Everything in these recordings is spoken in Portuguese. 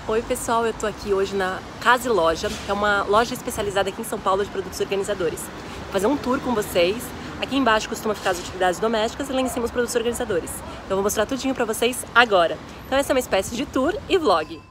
Oi pessoal, eu tô aqui hoje na Casa e Loja, que é uma loja especializada aqui em São Paulo de produtos organizadores. Vou fazer um tour com vocês. Aqui embaixo costuma ficar as utilidades domésticas e lá em cima os produtos organizadores. Então eu vou mostrar tudinho pra vocês agora. Então essa é uma espécie de tour e vlog.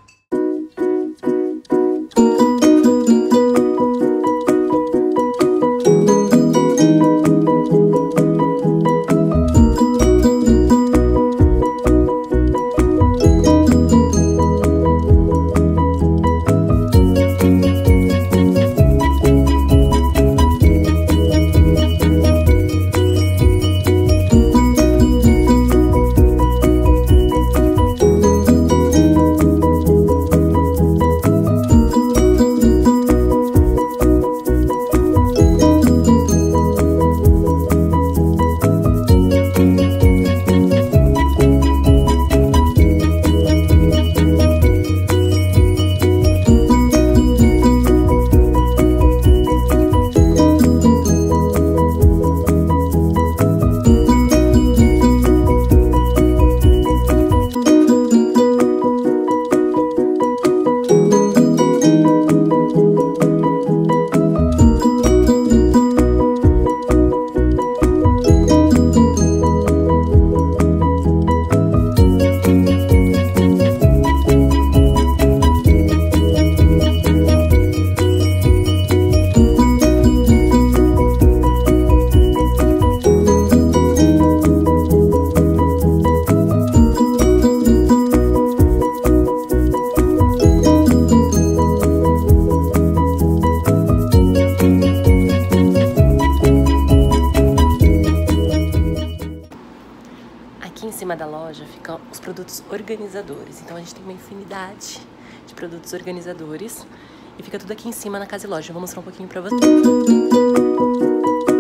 Aqui em cima da loja ficam os produtos organizadores, então a gente tem uma infinidade de produtos organizadores e fica tudo aqui em cima na Casa e Loja. Eu vou mostrar um pouquinho pra vocês.